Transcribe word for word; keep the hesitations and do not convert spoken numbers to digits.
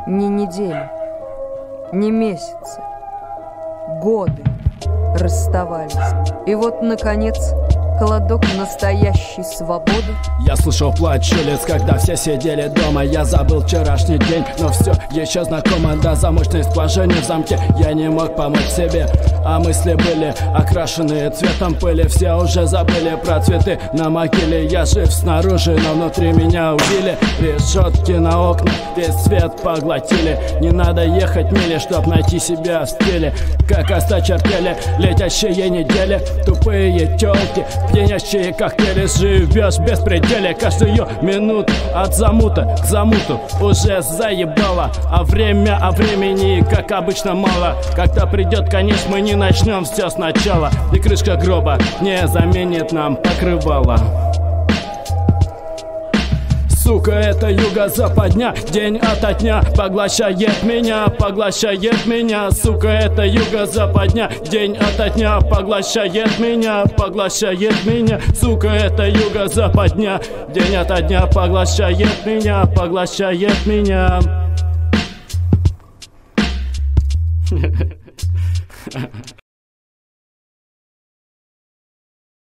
Ни недели, ни месяцы, годы расставались. И вот, наконец, холодок настоящей свободы. Я слышал плач улиц, когда все сидели дома. Я забыл вчерашний день, но все еще знакомо. До замочной скважины в замке я не мог помочь себе. А мысли были окрашенные цветом пыли. Все уже забыли про цветы на могиле. Я жив снаружи, но внутри меня убили. Решетки на окнах весь свет поглотили. Не надо ехать мили, чтоб найти себя в стиле. Как осточертели летящие недели. Тупые тёлки, пьянящие коктейли. Живешь без пределе каждую минуту. От замута к замуту уже заебало. А время, а времени, как обычно, мало. Когда придет конец, мы не начнем все сначала. И крышка гроба не заменит нам покрывало. Сука, это юго-западня, день ото дня поглощает меня, поглощает меня. Сука, это юго-западня, день ото дня поглощает меня, поглощает меня. Сука, это юго-западня, день ото дня поглощает меня, поглощает меня.